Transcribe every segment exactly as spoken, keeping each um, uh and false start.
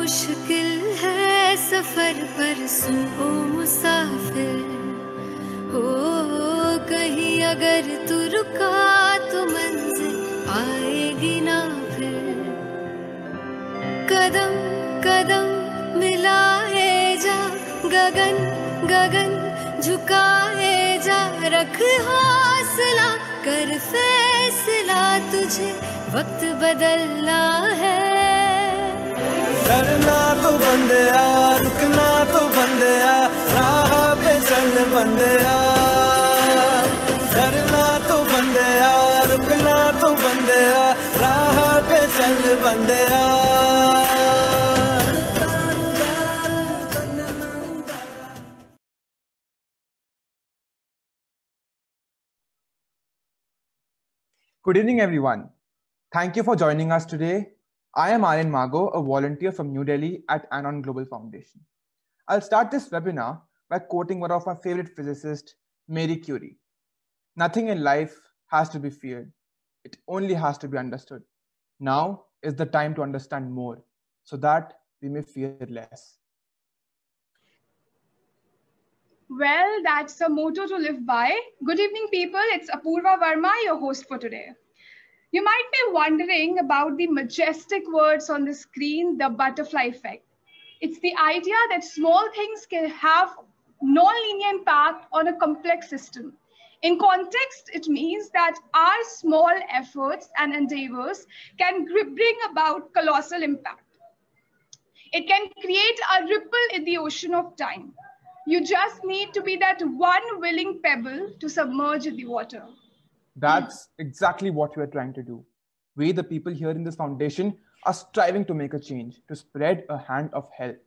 मुश्किल है सफर पर सुन ओ मुसाफिर हो, कहीं अगर तू रुका तो मंजिल आएगी ना फिर। कदम कदम मिलाए जा, गगन गगन झुकाए जा, रख हौसला कर फैसला, तुझे वक्त बदलना है। डरना तो बंदया, रुकना तो बंदया, राह पे चल बंदया। डरना तो बंदया, रुकना तो बंदया, राह पे चल बंदया। Good evening, everyone. Thank you for joining us today. I am Aryan Mago, a volunteer from New Delhi at Anon Global Foundation. I'll start this webinar by quoting one of my favorite physicists, Marie Curie. Nothing in life has to be feared. It only has to be understood. Now is the time to understand more so that we may fear less. Well, that's a motto to live by. Good evening, people. It's Apurva Verma, your host for today. You might be wondering about the majestic words on the screen, the butterfly effect. It's the idea that small things can have non-linear impact on a complex system. In context, it means that our small efforts and endeavors can bring about colossal impact. It can create a ripple in the ocean of time. You just need to be that one willing pebble to submerge the water. That's exactly what we are trying to do. We, the people here in this foundation, are striving to make a change, to spread a hand of help.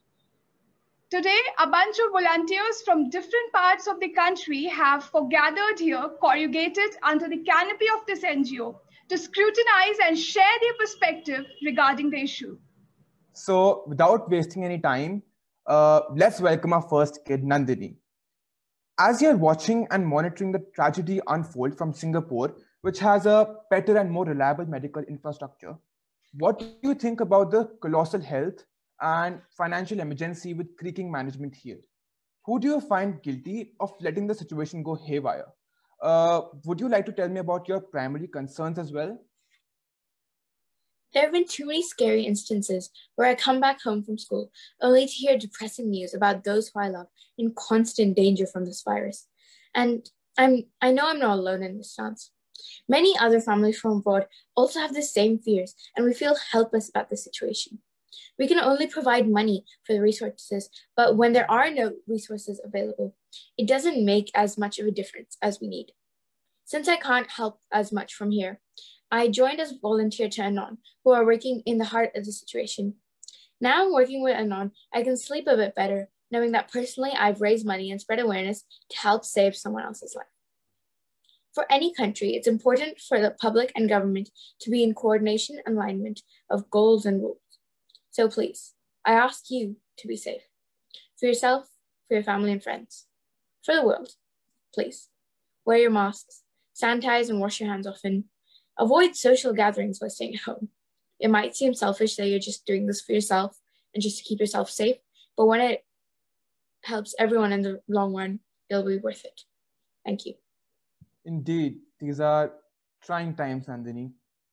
Today, a bunch of volunteers from different parts of the country have gathered here, corrugated under the canopy of this N G O, to scrutinize and share their perspective regarding the issue. So, without wasting any time, uh, let's welcome our first kid, Nandini. As you're watching and monitoring the tragedy unfold from Singapore, which has a better and more reliable medical infrastructure, what do you think about the colossal health and financial emergency with creaking management here? Who do you find guilty of letting the situation go haywire? Uh, would you like to tell me about your primary concerns as well? There have been too many scary instances where I come back home from school only to hear depressing news about those who I love in constant danger from this virus. And I'm, I know I'm not alone in this stance. Many other families from abroad also have the same fears, and we feel helpless about the situation. We can only provide money for the resources, but when there are no resources available, it doesn't make as much of a difference as we need. Since I can't help as much from here, I joined as a volunteer to Anon, who are working in the heart of the situation. Now I'm working with Anon, I can sleep a bit better, knowing that personally I've raised money and spread awareness to help save someone else's life. For any country, it's important for the public and government to be in coordination and alignment of goals and rules. So please, I ask you to be safe. For yourself, for your family and friends. For the world, please. Wear your masks, sanitize and wash your hands often. Avoid social gatherings while staying at home. It might seem selfish that you're just doing this for yourself and just to keep yourself safe, but when it helps everyone in the long run, it'll be worth it. Thank you. Indeed, these are trying times, Nandini.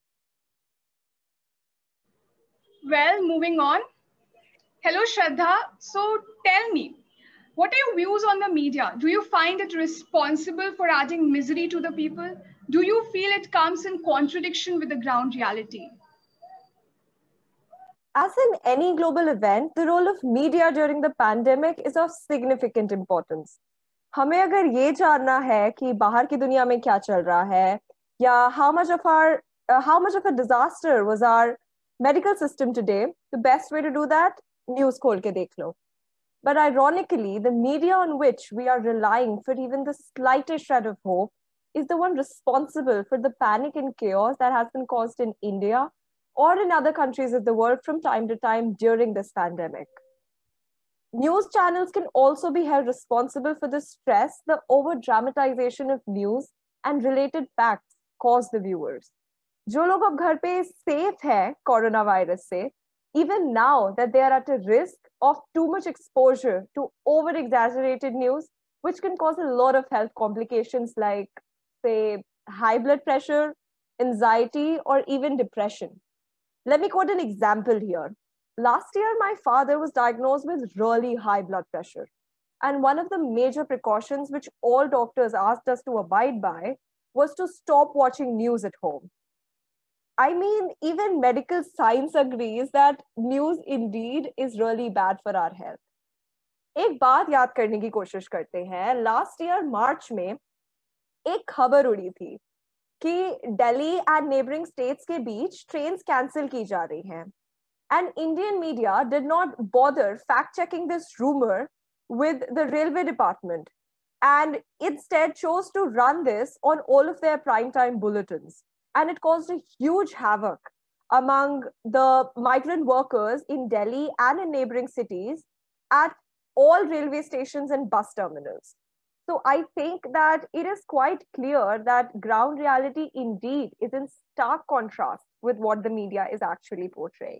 Well, moving on. Hello, Shraddha. So tell me, what are your views on the media? Do you find it responsible for adding misery to the people? Do you feel it comes in contradiction with the ground reality? As in any global event, the role of media during the pandemic is of significant importance. हमें अगर ये जानना है कि बाहर की दुनिया में क्या चल रहा है, या how much of our, uh, how much of a disaster was our medical system today, the best way to do that, news खोल के देख लो. But ironically, the media on which we are relying for even the slightest shred of hope is the one responsible for the panic and chaos that has been caused in India or in other countries of the world from time to time during this pandemic. News channels can also be held responsible for the stress, the over-dramatization of news and related facts cause the viewers. जो लोग अब घर पे safe है corona virus से, even now that they are at a risk of too much exposure to over-exaggerated news, which can cause a lot of health complications like, say, high blood pressure, anxiety, or even depression. Let me quote an example here. Last year, my father was diagnosed with really high blood pressure. And one of the major precautions which all doctors asked us to abide by was to stop watching news at home. I mean, even medical science agrees that news indeed is really bad for our health. एक बात याद करने की कोशिश करते हैं. Last year, March में एक खबर उड़ी थी कि दिल्ली and neighboring states के बीच trains cancel की जा रही हैं. And Indian media did not bother fact-checking this rumor with the railway department and instead chose to run this on all of their primetime bulletins. And it caused a huge havoc among the migrant workers in Delhi and in neighboring cities at all railway stations and bus terminals. So I think that it is quite clear that ground reality indeed is in stark contrast with what the media is actually portraying.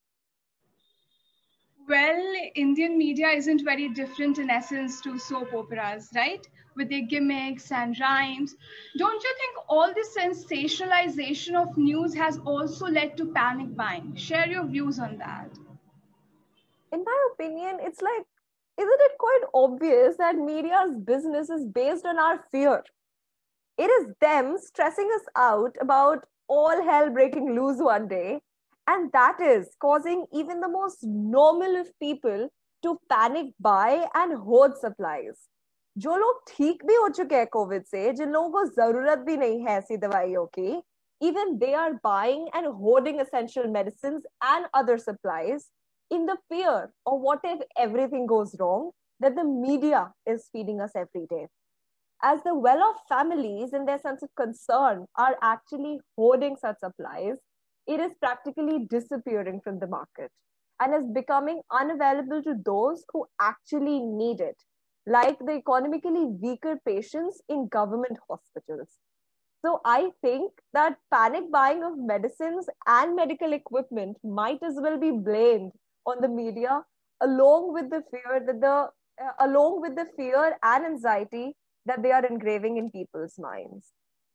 Well, Indian media isn't very different in essence to soap operas, right? With their gimmicks and rhymes. Don't you think all this sensationalization of news has also led to panic buying? Share your views on that. In my opinion, it's like, isn't it quite obvious that media's business is based on our fear? It is them stressing us out about all hell breaking loose one day, and that is causing even the most normal of people to panic buy and hoard supplies. जो लोग ठीक भी हो चुके हैं Covid से, जिन लोगों को जरूरत भी नहीं है ऐसी दवाइयों की, even they are buying and hoarding essential medicines and other supplies in the fear of what if everything goes wrong that the media is feeding us every day. As the well-off families in their sense of concern are actually hoarding such supplies, it is practically disappearing from the market and is becoming unavailable to those who actually need it, like the economically weaker patients in government hospitals. So I think that panic buying of medicines and medical equipment might as well be blamed on the media, along with the fear that the uh, along with the fear and anxiety that they are engraving in people's minds.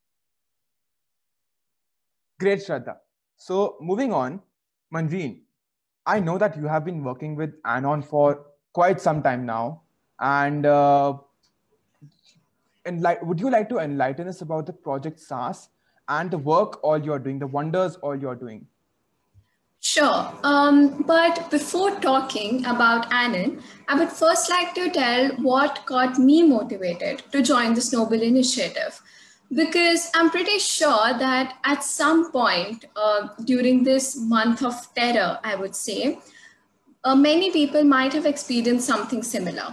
Great, Shraddha. So moving on, Manveen, I know that you have been working with Anon for quite some time now, and uh, enli- would you like to enlighten us about the Project SARS and the work all you're doing, the wonders all you're doing? Sure, um, but before talking about Anon, I would first like to tell what got me motivated to join this noble initiative. Because I'm pretty sure that at some point uh, during this month of terror, I would say, uh, many people might have experienced something similar.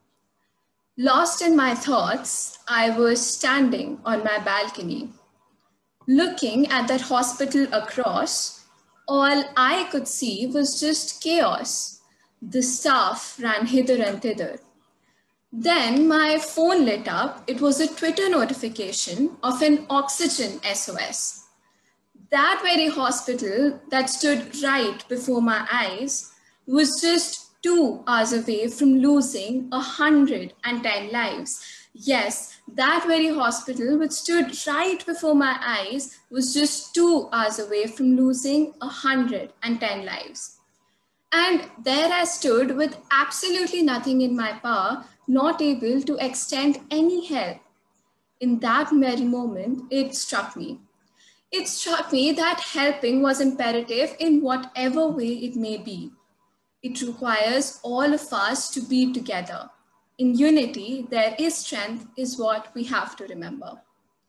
Lost in my thoughts, I was standing on my balcony, looking at that hospital across. All I could see was just chaos. The staff ran hither and thither. Then my phone lit up. It was a Twitter notification of an oxygen S O S. That very hospital that stood right before my eyes was just two hours away from losing one hundred ten lives. Yes, that very hospital which stood right before my eyes was just two hours away from losing one hundred ten lives. And there I stood with absolutely nothing in my power, not able to extend any help. In that very moment, it struck me. It struck me that helping was imperative in whatever way it may be. It requires all of us to be together. In unity, there is strength, is what we have to remember.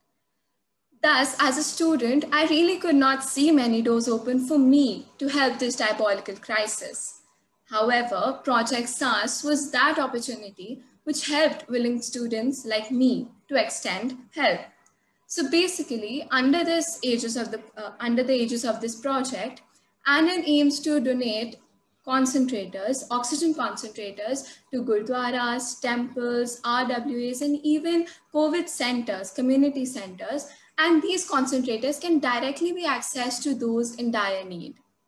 Thus, as a student, I really could not see many doors open for me to help this diabolical crisis. However, Project SARS was that opportunity which helped willing students like me to extend help. So basically, under this aegis of the uh, under the aegis of this project, Anon aims to donate concentrators, oxygen concentrators to gurdwaras, temples, R W As, and even COVID centers, community centers. And these concentrators can directly be accessed to those in dire need.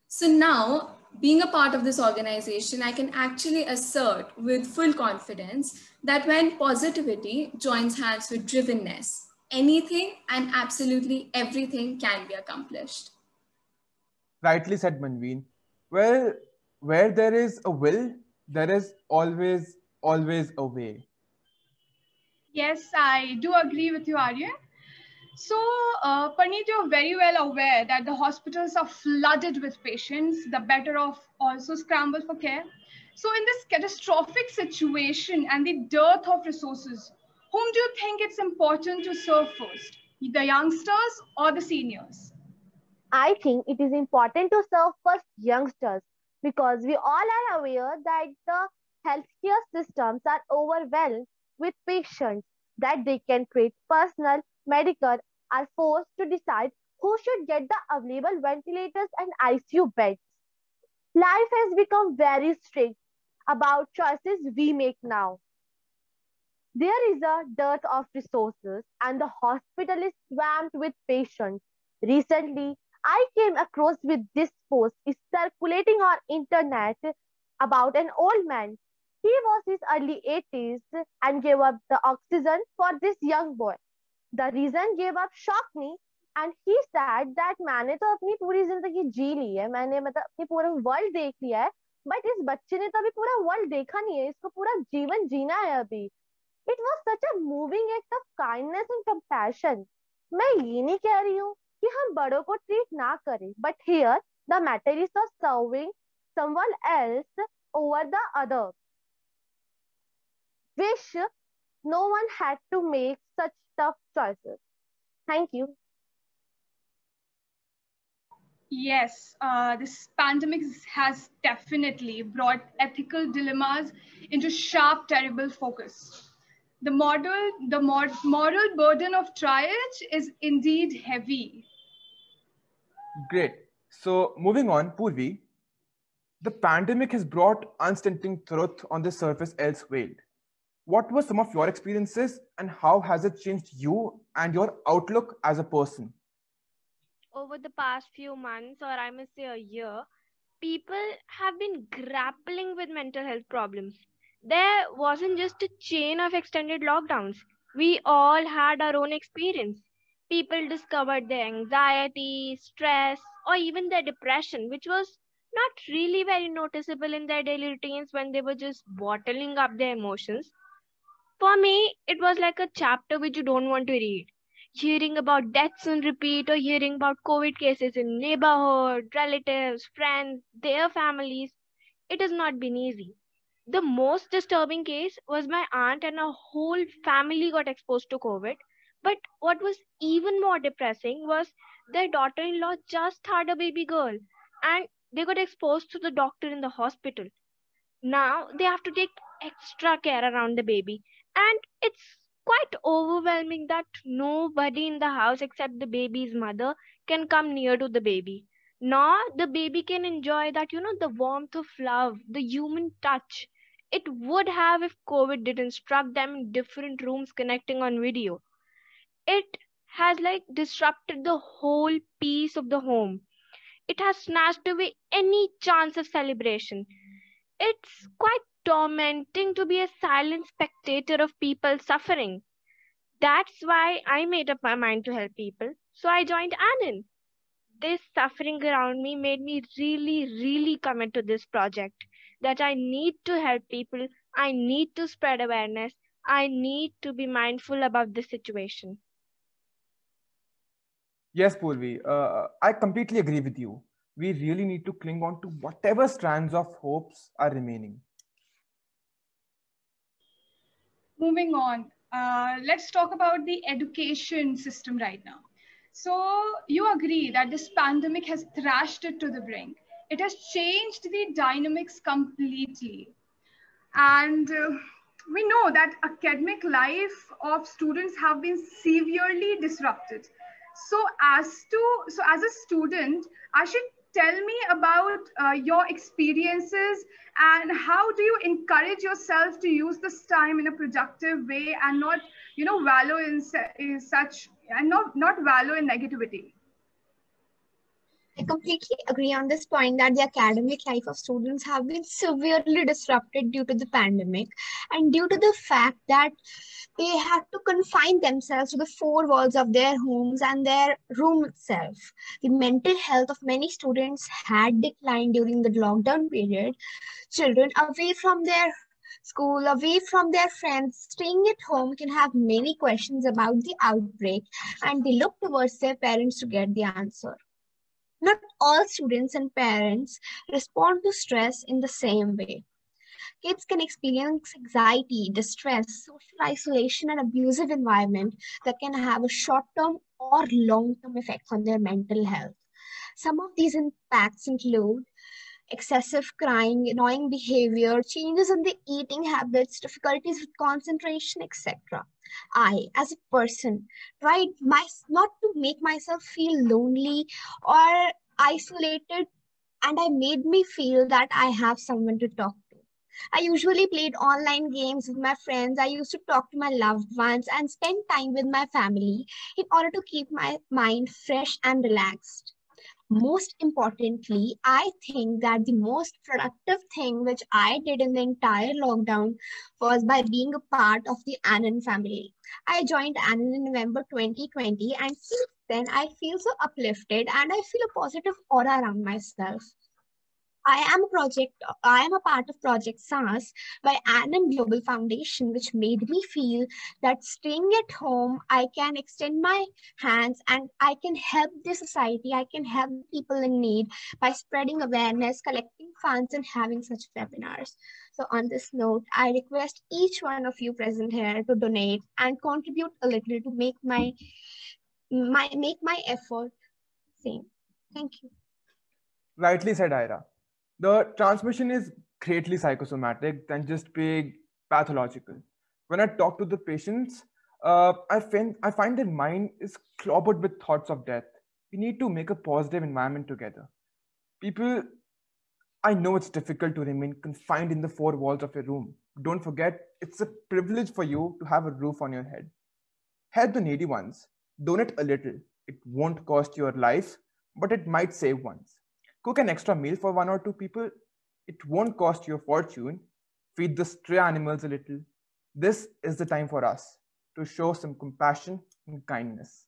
So now, being a part of this organization, I can actually assert with full confidence that when positivity joins hands with drivenness, anything and absolutely everything can be accomplished. Rightly said, Manveen. Well, where there is a will, there is always, always a way. Yes, I do agree with you, Aryan. So, uh, Parneet, you're very well aware that the hospitals are flooded with patients, the better off also scramble for care. So, in this catastrophic situation and the dearth of resources, whom do you think it's important to serve first, the youngsters or the seniors? I think it is important to serve first youngsters because we all are aware that the healthcare systems are overwhelmed with patients that they can treat personal, medical, are forced to decide who should get the available ventilators and I C U beds. Life has become very strict about choices we make now. There is a dearth of resources and the hospital is swamped with patients. Recently, I came across with this post is circulating on internet about an old man. He was in his early eighties and gave up the oxygen for this young boy. The reason gave up shocked me and he said that मैंने तो अपनी पूरी जिंदगी जी ली है मैंने मतलब अपनी पूरा वर्ल्ड देख लिया है बट इस बच्चे ने तो अभी पूरा वर्ल्ड देखा नहीं है इसको पूरा जीवन जीना है अभी it was such a moving act of kindness and compassion मैं ये नहीं कह रही हूँ कि हम बड़ों को ट्रीट ना करें but here the matter is of serving someone else over the other wish no one had to make such tough choices. Thank you. Yes, uh, this pandemic has definitely brought ethical dilemmas into sharp, terrible focus. The model, the mod, moral burden of triage is indeed heavy. Great. So moving on, Purvi, the pandemic has brought unstinting truth on the surface else veiled. What were some of your experiences and how has it changed you and your outlook as a person? Over the past few months, or I must say a year, people have been grappling with mental health problems. There wasn't just a chain of extended lockdowns. We all had our own experience. People discovered their anxiety, stress, or even their depression, which was not really very noticeable in their daily routines when they were just bottling up their emotions. For me, it was like a chapter which you don't want to read. Hearing about deaths on repeat or hearing about COVID cases in neighborhood, relatives, friends, their families, it has not been easy. The most disturbing case was my aunt and her whole family got exposed to COVID. But what was even more depressing was their daughter-in-law just had a baby girl and they got exposed to the doctor in the hospital. Now they have to take extra care around the baby. And it's quite overwhelming that nobody in the house except the baby's mother can come near to the baby. Nor the baby can enjoy that, you know, the warmth of love, the human touch it would have if COVID didn't struck them in different rooms connecting on video. It has like disrupted the whole peace of the home. It has snatched away any chance of celebration. It's quite tormenting to be a silent spectator of people suffering. That's why I made up my mind to help people. So I joined Annan. This suffering around me made me really, really commit to this project. That I need to help people. I need to spread awareness. I need to be mindful about this situation. Yes, Purvi, uh, I completely agree with you. We really need to cling on to whatever strands of hopes are remaining. Moving on, uh, let's talk about the education system right now. So you agree that this pandemic has thrashed it to the brink. It has changed the dynamics completely. And uh, we know that academic life of students have been severely disrupted. So as to, so as a student, Ashit, tell me about uh, your experiences and how do you encourage yourself to use this time in a productive way and not, you know, wallow in, in such, and not, not wallow in negativity? I completely agree on this point that the academic life of students have been severely disrupted due to the pandemic and due to the fact that they had to confine themselves to the four walls of their homes and their room itself. The mental health of many students had declined during the lockdown period. Children away from their school, away from their friends, staying at home can have many questions about the outbreak, and they look towards their parents to get the answer. Not all students and parents respond to stress in the same way. Kids can experience anxiety, distress, social isolation, and abusive environment that can have a short-term or long-term effects on their mental health. Some of these impacts include excessive crying, annoying behavior, changes in the eating habits, difficulties with concentration, et cetera. I, as a person, tried my, not to make myself feel lonely or isolated, and I made me feel that I have someone to talk to. I usually played online games with my friends. I used to talk to my loved ones and spend time with my family in order to keep my mind fresh and relaxed. Most importantly, I think that the most productive thing which I did in the entire lockdown was by being a part of the Anand family. I joined Anand in November twenty twenty, and since then I feel so uplifted and I feel a positive aura around myself. I am a project, I am a part of Project S A A S by Anand Global Foundation, which made me feel that staying at home, I can extend my hands and I can help the society, I can help people in need by spreading awareness, collecting funds, and having such webinars. So on this note, I request each one of you present here to donate and contribute a little to make my, my, make my effort same. Thank you. Rightly said, Ira. The transmission is greatly psychosomatic than just being pathological. When I talk to the patients, uh, I, find, I find their mind is clobbered with thoughts of death. We need to make a positive environment together. People, I know it's difficult to remain confined in the four walls of your room. Don't forget, it's a privilege for you to have a roof on your head. Help the needy ones. Donate a little. It won't cost your life, but it might save one's. Cook an extra meal for one or two people. It won't cost you a fortune. Feed the stray animals a little. This is the time for us to show some compassion and kindness.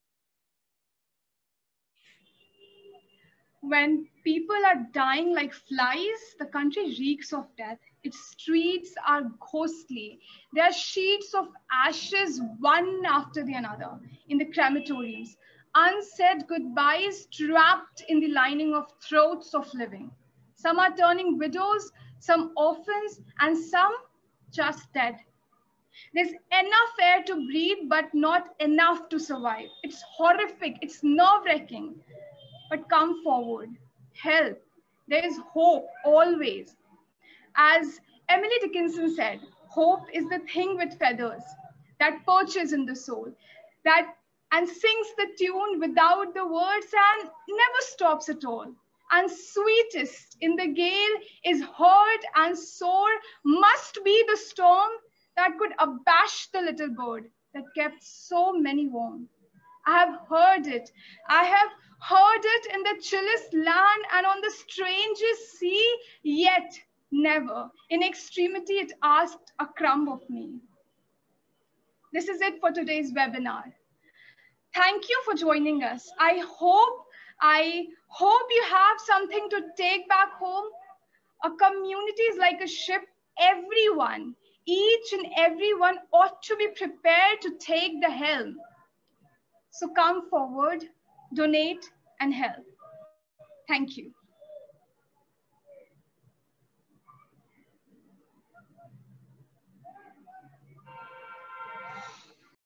When people are dying like flies, the country reeks of death. Its streets are ghostly. There are sheets of ashes, one after the other, in the crematoriums. Unsaid goodbyes trapped in the lining of throats of living. Some are turning widows, some orphans, and some just dead. There's enough air to breathe, but not enough to survive. It's horrific, it's nerve-wracking. But come forward, help. There is hope always. As Emily Dickinson said, hope is the thing with feathers that perches in the soul, that and sings the tune without the words and never stops at all. And sweetest in the gale is heard and sore must be the storm that could abash the little bird that kept so many warm. I have heard it. I have heard it in the chillest land and on the strangest sea, yet never in extremity it asked a crumb of me. This is it for today's webinar. Thank you for joining us. I hope, I hope you have something to take back home. A community is like a ship. Everyone, each and everyone ought to be prepared to take the helm. So come forward, donate, and help. Thank you.